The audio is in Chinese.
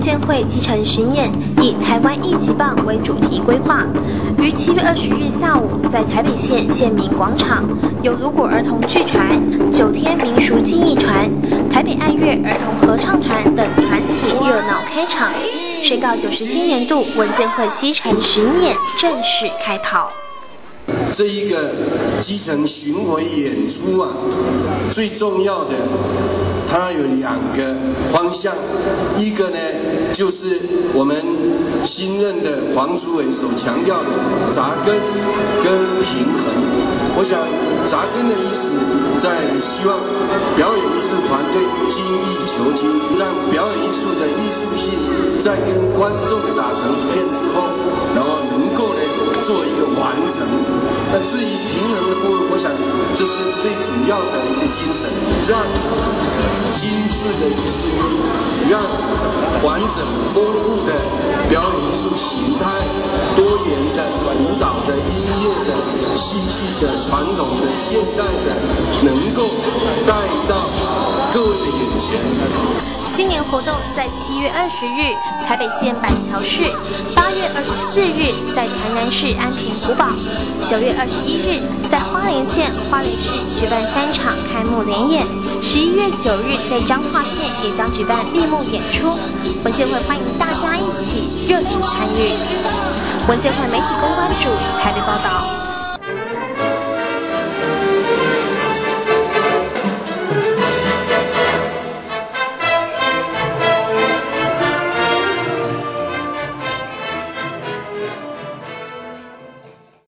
建会基层巡演以台湾一级棒为主题规划，于7月20日下午在台北县县民广场，由鲁果儿童剧团、9天民俗技艺团、台北爱乐儿童合唱团等团体热闹开场，宣告97年度文建会基层巡演正式开跑。 这一个基层巡回演出啊，最重要的，它有2个方向，一个呢就是我们新任的黄主委所强调的扎根跟平衡。我想扎根的意思，在希望表演艺术团队精益求精，让表演艺术的艺术性在跟观众打成一片之后，然后能够呢做一个完成。那至于平衡的部分，我想这是最主要的一个精神，让精致的艺术，让完整丰富的表演艺术形态、多元的舞蹈的、音乐的、戏剧的、传统的、现代的，能够带到各位的眼前。 今年活动在7月20日台北县板桥市，8月24日在台南市安平古堡，9月21日在花莲县花莲市举办3场开幕联演，11月9日在彰化县也将举办闭幕演出。文建会欢迎大家一起热情参与。文建会媒体公关组台北报道。